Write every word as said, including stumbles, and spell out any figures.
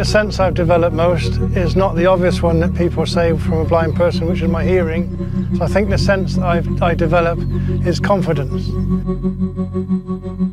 the sense I've developed most is not the obvious one that people say from a blind person, which is my hearing. So I think the sense that I've, I develop is confidence.